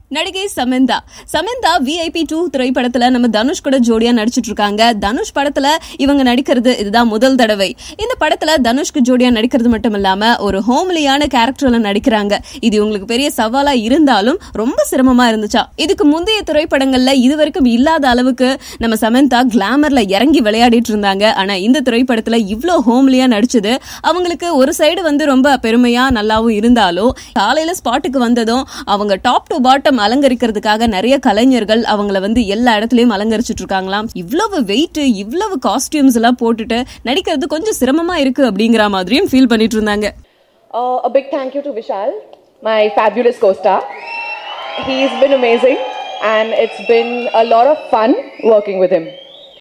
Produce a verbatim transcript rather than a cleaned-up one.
நடிகை Samantha Samantha VIP two திரைப்படத்துல நம்ம தனுஷ் கூட ஜோடியா நடிச்சிட்டு இருக்காங்க. தனுஷ் படத்துல இவங்க நடிக்கிறது இதுதான் முதல் தடவை. இந்த படத்துல தனுஷ்க்கு ஜோடியா நடிக்கிறது மட்டும் இல்லாம ஒரு ஹோம்லியான கேரக்டர்ல நடிக்கிறாங்க. இது உங்களுக்கு பெரிய சவாலா இருந்தாலும் ரொம்ப சிரமமா இருந்துச்சா? இதுக்கு முந்தைய திரைப்படங்கள்ல இதுவரைக்கும் இல்லாத அளவுக்கு நம்ம சமந்தா கிளாமர்ல இறங்கி விளையாடிட்டு இருந்தாங்க. ஆனா இந்த திரைப்படத்துல இவ்ளோ ஹோம்லியா நடிச்சது அவங்களுக்கு ஒரு சைடு வந்து ரொம்ப பெருமையா நல்லாவும் இருந்தாலும், காலையில ஸ்பாட்டுக்கு வந்ததும் அவங்க டாப் டு பாட்டம் அலங்கரிக்கிறதுக்காக நிறைய கலைஞர்கள் அவங்கள வந்து எல்லா இடத்துலயும் அலங்கரிச்சிட்டு இருக்காங்களாம். இவ்வளவு வெயிட், இவ்வளவு காஸ்டியூம்ஸ் எல்லாம் போட்டுட்டு நடிக்கிறது கொஞ்சம் சிரமமா இருக்கு அப்படிங்கிற மாதிரியும் ஃபீல் பண்ணிட்டு இருந்தாங்க. Uh, a big thank you to Vishal, my fabulous co-star. He's been amazing and it's been a lot of fun working with him.